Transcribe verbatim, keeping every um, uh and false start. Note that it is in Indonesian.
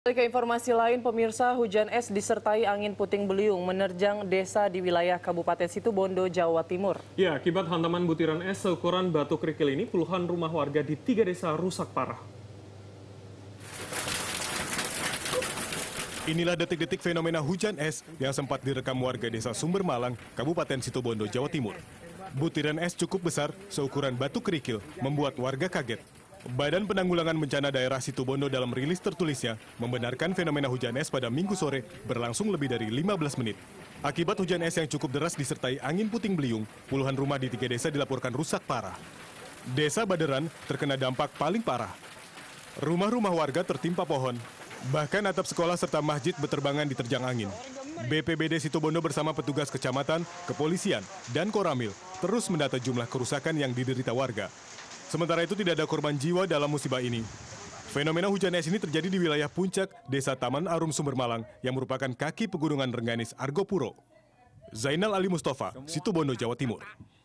Ke informasi lain, pemirsa, hujan es disertai angin puting beliung menerjang desa di wilayah Kabupaten Situbondo, Jawa Timur. Ya, akibat hantaman butiran es seukuran batu kerikil ini, puluhan rumah warga di tiga desa rusak parah. Inilah detik-detik fenomena hujan es yang sempat direkam warga desa Sumber Malang, Kabupaten Situbondo, Jawa Timur. Butiran es cukup besar, seukuran batu kerikil, membuat warga kaget. Badan Penanggulangan Bencana Daerah Situbondo dalam rilis tertulisnya membenarkan fenomena hujan es pada Minggu sore berlangsung lebih dari lima belas menit. Akibat hujan es yang cukup deras disertai angin puting beliung, puluhan rumah di tiga desa dilaporkan rusak parah. Desa Baderan terkena dampak paling parah. Rumah-rumah warga tertimpa pohon, bahkan atap sekolah serta masjid berterbangan diterjang angin. B P B D Situbondo bersama petugas kecamatan, kepolisian, dan Koramil terus mendata jumlah kerusakan yang diderita warga. Sementara itu tidak ada korban jiwa dalam musibah ini. Fenomena hujan es ini terjadi di wilayah puncak Desa Taman Arum Sumber Malang yang merupakan kaki pegunungan Rengganis Argopuro. Zainal Ali Mustafa, Situbondo, Jawa Timur.